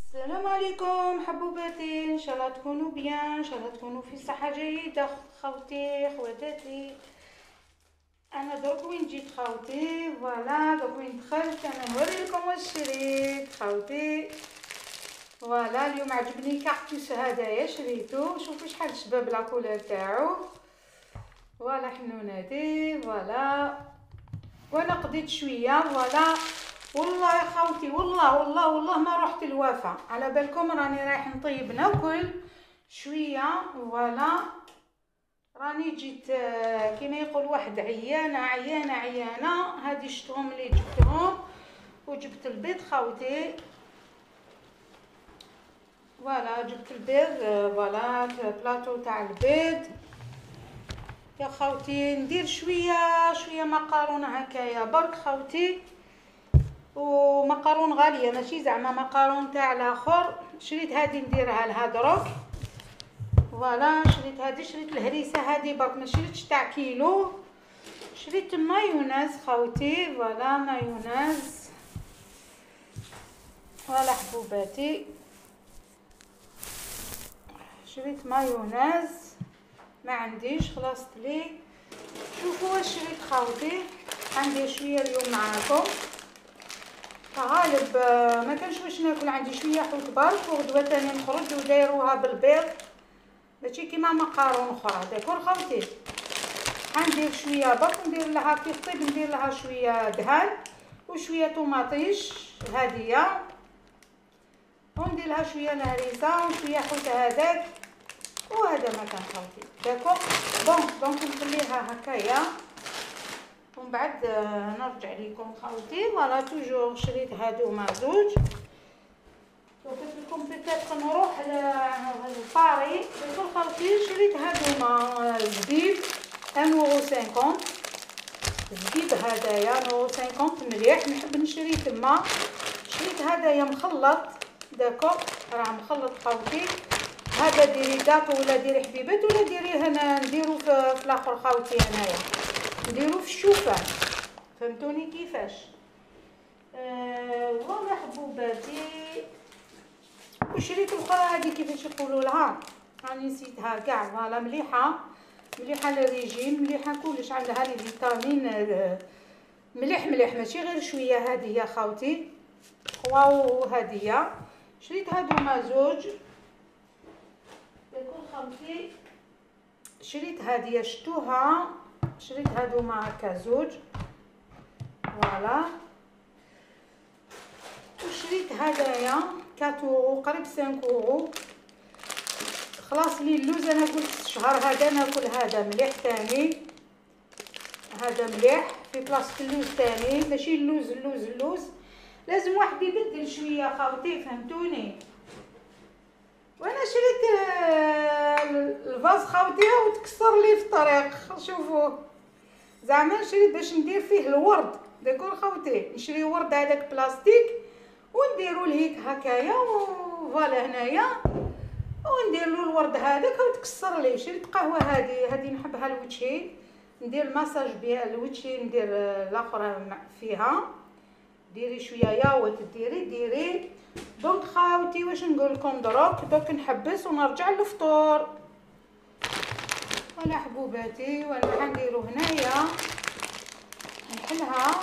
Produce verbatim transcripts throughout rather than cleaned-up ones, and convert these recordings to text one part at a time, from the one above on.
السلام عليكم حبوباتي، ان شاء الله تكونوا بيان، ان شاء الله تكونوا في صحه جيده. خوتي خواتاتي، انا درك وين جيت خوتي، فوالا درك وين دخلت انا نوري لكم واش شريت خوتي. فوالا اليوم عجبني كاكتوس هدايا شريتو، شوفوا شحال شباب لا كولور تاعو، فوالا حنوناتي. فوالا وانا قضيت شويه فوالا. والله يا خوتي والله والله والله ما رحت الوفا، على بالكم راني رايح نطيب ناكل شويه. فوالا راني جيت كيما يقول واحد عيانه عيانه عيانه. هادي شتهم اللي جبتهم، وجبت البيض خوتي. فوالا جبت البيض، فوالا بلاطو تاع البيض يا خوتي. ندير شويه شويه مقارونه هكايا برك خوتي، ومقارون غاليه ماشي زعما مقارون تاع الاخر. شريت هذه نديرها لها دروك. فوالا شريت هذه، شريت الهريسه هذه برك، ما شريتش تاع كيلو. شريت مايونيز خوتي، فوالا مايونيز. فوالا حبوباتي شريت مايونيز، ما عنديش خلصت لي. شوفوا واش شريت خوتي، عندي شويه اليوم معاكم. غالب ما كانش واش ناكل، عندي شويه حوت برك، وغدوه ثاني نخرج ودايروها بالبيض ماشي كيما مقارون اخرى. داكور خوتي، غندير شويه برك، ندير لها كيف طيب، ندير لها شويه دهان وشويه طوماطيش هاديه، وندير لها شويه نهريسه وشويه حوت هذاك، وهذا ما كان خوتي. داكور بون دونك نخليها هكايا ومن بعد نرجع لكم خوتي. فوالا توجور شريت هادوما زوج. قلت لكم بيتيت نروح لباري. داكور خوتي شريت هادوما زبيب واحد يورو خمسين. زبيب هدايا واحد يورو خمسين مليح، نحب نشري تما. شريت هدايا مخلط، داكور راه مخلط خوتي. هذا ديري داكو ولا ديري حبيبات ولا ديريه هنا نديرو في, في الاخر خوتي، هنايا نديرو في الشوفان، فهمتوني كيفاش. أه والله حبوباتي. وشريت الاخرى هذه كيفاش يقولوا لها، راني نسيتها كاع. فوالا مليحه مليحه للريجيم، مليحه كلش، عندها لي فيتامين. مليح مليح ماشي غير شويه. هذه يا خوتي واو هديه. شريت هادوما زوج. يكون خوتي شريت هذه شتوها، شريت هادوما هكا زوج. فوالا وشريت هدايا أربعة يورو قريب خمسة يورو. خلاص لي اللوز، انا قلت الشهر هذا ناكل هذا مليح ثاني، هذا مليح في بلاصه اللوز ثاني، ماشي اللوز اللوز اللوز لازم واحد يبدل شويه خوتي، فهمتوني. وانا شريت الفاز خوتي وتكسر لي في الطريق. شوفوا زعما نشري باش ندير فيه الورد. داكور خوتي، نشري ورد هذاك بلاستيك ونديرو لهيك هكايا، وفوالا هنايا وندير له الورد هذاك وتكسر لي. شريت قهوه هذه هذه نحبها لوجهي، ندير المساج بها لوجهي، ندير الاخرى فيها. ديري شويه ياوت ديري ديري. دونك خاوتي واش نقول لكم دروك، دوك نحبس ونرجع للفطور. ولا حبوباتي وانا حنديرو هنايا نحلها.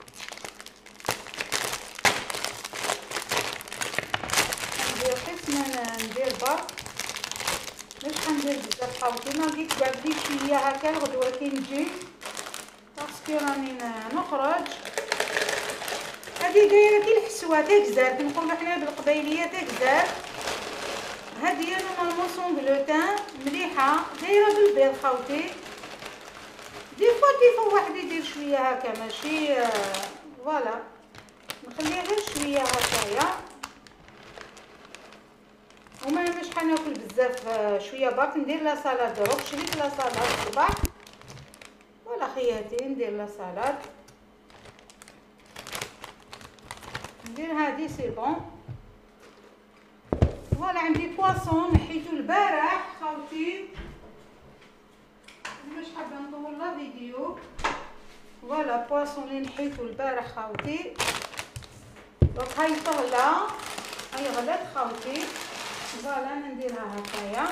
ندير قسم ندير برك، مش حندير بزاف خوتي. ما بغيت بعد لي شويه هكا الغدوه كي نجي باسكو راني نخرج. هذه دايره كي الحسوه تاع كزار، كنقولوا حنا بالقبايليه تاع كزار. هذه نورمالمون سونغلوتان مليحه، دايره بالبيض خوتي. دي فوا كيف واحد يدير شويه هكا ماشي فوالا. نخليها غير شويه هكايا، وما مش حناكل بزاف، شويه برك. ندير لا سالاد دروك، شريت لا سالاد الصباح ولا خياتي. ندير لا سالاد، ندير هذه سي بون. فوالا عندي بواسون نحيتو البارح خوتي، مش حابه نطول لا فيديو. فوالا بواسون اللي نحيتو البارح خوتي. دونك هاي طهله، هاي غلات خاوتي. فوالا انا نديرها هكايا.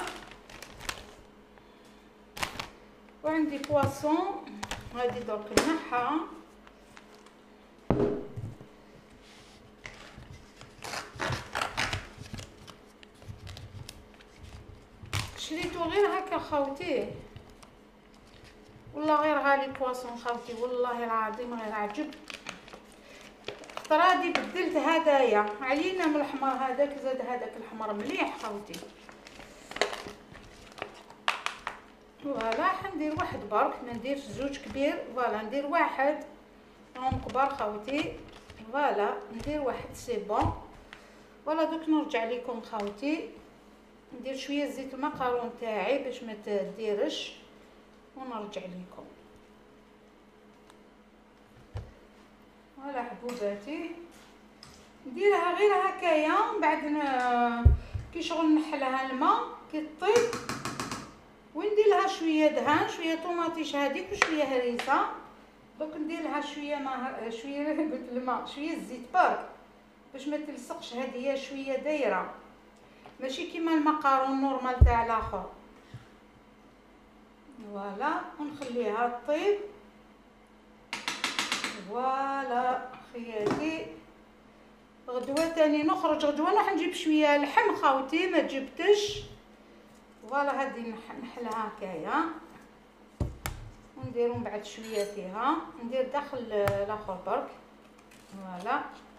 وعندي بواسون غادي درك نحها. شريتو غير هكا خاوتي، والله غير غالي بواسون خاوتي، والله العظيم غير عجب. طرادي بدلت هدايا علينا من الحمر هذاك، زاد هذاك الحمر مليح خاوتي. فوالا حندير واحد برك، ما نديرش زوج كبير. فوالا ندير واحد هم كبار خاوتي. فوالا ندير واحد سي بون. فوالا دوك نرجع لكم خاوتي، ندير شويه زيت المقارون تاعي باش ما تديرش ونرجع لكم. فوالا حبوباتي نديرها غير هكايا، من بعد كي شغل نحلها الماء كي طيب، وندير لها شويه دهان، شويه طوماطيش هذيك وشويه هريسه. دوك ندير لها شويه ما شويه قلت الماء شويه الزيت برك باش ما تلصقش. هذه شويه دايره ماشي كيما المقارون نورمال تاع الاخر. فوالا ونخليها طيب. فوالا خياتي غدوه تاني نخرج، غدوه نروح نجيب شويه لحم خاوتي ما جبتش. فوالا هذه نحلها هكايا ونديرو من بعد شويه فيها، ندير داخل الاخر برك. فوالا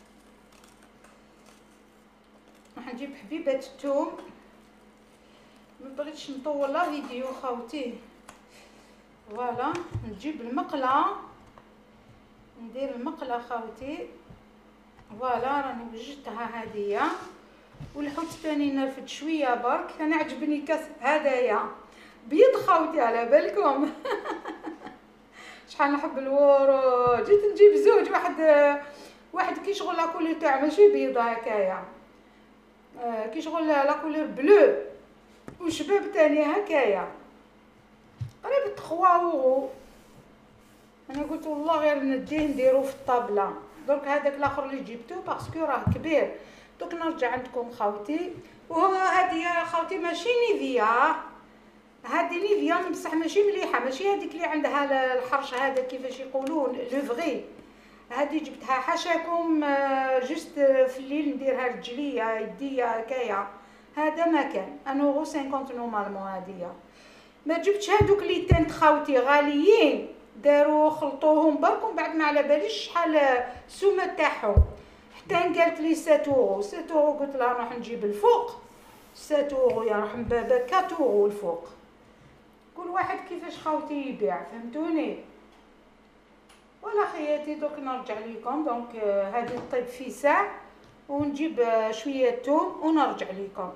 راح نجيب حبيبه الثوم، ما بغيتش نطول لا فيديو خاوتي. فوالا نجيب المقله، ندير المقله خاوتي. فوالا راني وجدتها هاديه. والحوت ثاني نرفد شويه برك، انا عجبني كاس هدايا بيض خاوتي على بالكم. شحال نحب الورود، جيت نجيب زوج، واحد واحد كي شغل لاكولير تاع ماشي بيض هكايا، آه كي شغل لاكولير بلو، وشباب ثاني هكايا قريب ثلاثة اورو. انا قلت والله غير نديه نديرو في الطابله. درك هذاك الاخر اللي جبتو باسكو راه كبير. دوك نرجع عندكم خاوتي. وهذه خاوتي ماشي نيفيا، هذه نيفيا بصح ماشي مليحه، ماشي هذيك اللي عندها الحرش هذا كيفاش يقولون لو فغي. هذه جبتها حاشاكم جست في الليل نديرها رجليا يديا هكايا. هذا ما كان انا خمسين نورمالمون. هذه ما جبتش هذوك اللي تنت خاوتي غاليين، داروا خلطوهم برك ومن بعد ما على باليش شحال السومه تاعهم. حتى قالت لي سبعة اورو سبعة اورو، قلت لها راح نجيب الفوق سبعة اورو يا راح نبابا أربعة اورو الفوق. كل واحد كيفاش خاوتي يبيع، فهمتوني؟ ولا خياتي دوك نرجع لكم. دونك هذه طيب في ساعه ونجيب شويه ثوم ونرجع لكم.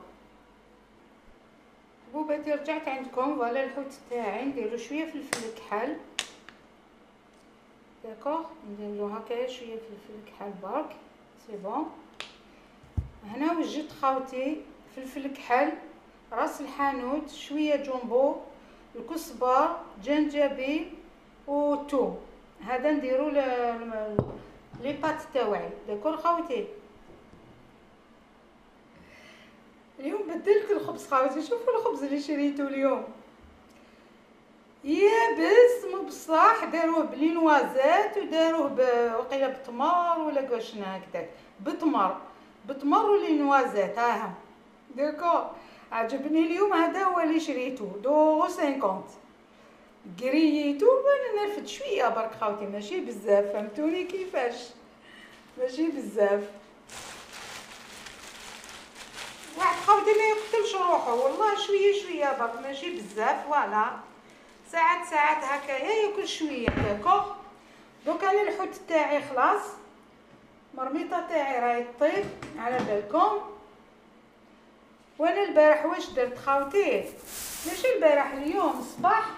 بوباتي رجعت عندكم. فوالا الحوت تاعي نديرو شويه فلفل كحل. داكوغ نديرو هكايا شويه فلفل كحل برك سي بون. هنا وجدت خاوتي فلفل كحل، راس الحانوت، شويه جومبو، الكزبر، جنجبيل وثوم. هذا نديرو لي بات تاوعي. داكور خاوتي؟ اليوم بدلت الخبز خاوتي. شوفوا الخبز اللي شريته اليوم يابس مو بصح، داروه بلينوازات وداروه وقيله بتمر ولا كواشنا هكذاك، بتمر بتمر ولينوازات. هاها داكو عجبني اليوم. هذا هو اللي شريته دو خمسين قرييتو وانا نرفد شويه برك خاوتي، ماشي بزاف، فهمتوني كيفاش؟ ماشي بزاف. واحد خاوتي ما يقتلش روحه والله، شويه شويه برك ماشي بزاف. فوالا ساعات ساعات هكايا ياكل شويه. داكوغ دوك انا الحوت تاعي خلاص، مرميطه تاعي راهي طيب على بالكم. وانا البارح واش درت خاوتي؟ ماشي البارح، اليوم الصباح.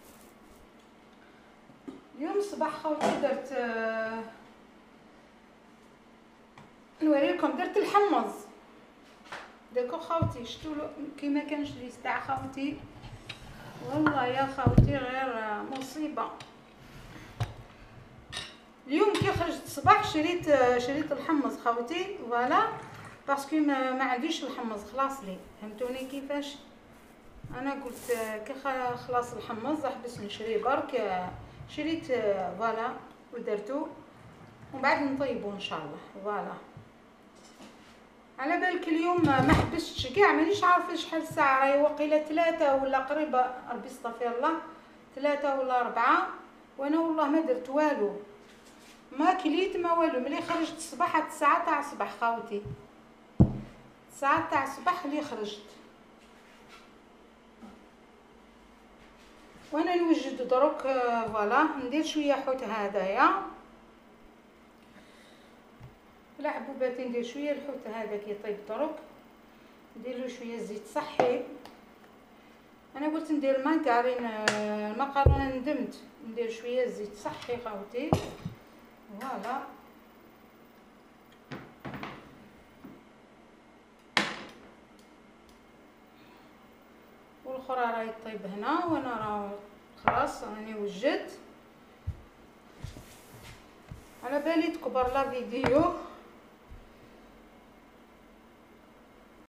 اليوم الصباح خاوتي درت آه نوريكم. درت الحمص. داكو خاوتي شتو كيما كانش لي تاع خاوتي. والله يا خاوتي غير مصيبه. اليوم كي خرجت الصباح شريت شريت الحمص خاوتي. فوالا باسكو ما, ما عنديش الحمص خلاص لي، فهمتوني كيفاش. انا قلت كي خلاص الحمص احبس نشري برك، شريت فوالا ودرتو ومن بعد نطيبو ان شاء الله. فوالا على بالك اليوم ما حبستش كاع، مانيش عارفه شحال الساعه، راهي وقيله ثلاثة ولا قريبه، ربي يستغفر الله، ثلاثة ولا أربعة، وانا والله ما درت والو، ما كليت ما والو. ملي خرجت الصباح الساعه تاع الصباح خاوتي، الساعه تاع الصباح اللي خرجت، وانا نوجد درك فوالا ندير شويه حوت هدايا لا حبوباتي، ندير شويه الحوت هذا كي يطيب درك، ندير له شويه زيت صحي. انا قلت ندير ما تاعين المقرونه، ندمت ندير شويه زيت صحي خاوتي. فوالا والاخرى راهي طيب هنا، وانا راه خلاص راني وجدت. على بالي تكبر لا فيديو